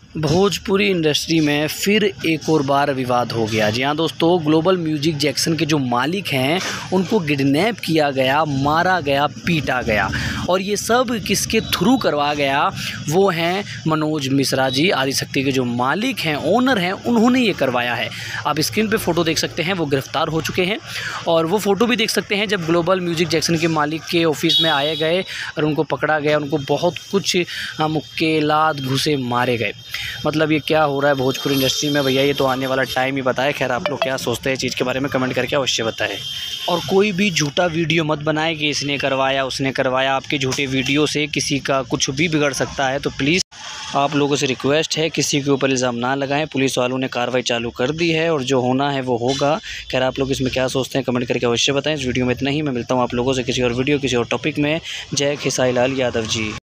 Bhojpuri industry में फिर एक और बार विवाद हो गया। जी हाँ दोस्तों, ग्लोबल म्यूजिक जैक्सन के जो मालिक हैं उनको किडनैप किया गया, मारा गया, पीटा गया और ये सब किसके थ्रू करवा गया? वो हैं मनोज मिश्रा जी, आदिशक्ति के जो मालिक हैं, ओनर हैं, उन्होंने ये करवाया है। आप स्क्रीन पे फ़ोटो देख सकते हैं, वो गिरफ़्तार हो चुके हैं और वो फ़ोटो भी देख सकते हैं जब ग्लोबल म्यूजिक जैक्सन के मालिक के ऑफिस में आए गए और उनको पकड़ा गया, उनको बहुत कुछ मुक्के, लात, घूंसे मारे गए। मतलब ये क्या हो रहा है भोजपुरी इंडस्ट्री में भैया, ये तो आने वाला टाइम ही बताए। खैर आप लोग क्या सोचते हैं चीज़ के बारे में कमेंट करके अवश्य बताएं। और कोई भी झूठा वीडियो मत बनाए कि इसने करवाया, उसने करवाया। आपके झूठे वीडियो से किसी का कुछ भी बिगड़ सकता है, तो प्लीज़ आप लोगों से रिक्वेस्ट है किसी के ऊपर इल्ज़ाम ना लगाएं। पुलिस वालों ने कार्रवाई चालू कर दी है और जो होना है वो होगा। खैर आप लोग इसमें क्या सोचते हैं कमेंट करके अवश्य बताएं। इस वीडियो में इतना ही। मैं मिलता हूँ आप लोगों से किसी और वीडियो, किसी और टॉपिक में। जय खेसारी लाल यादव जी।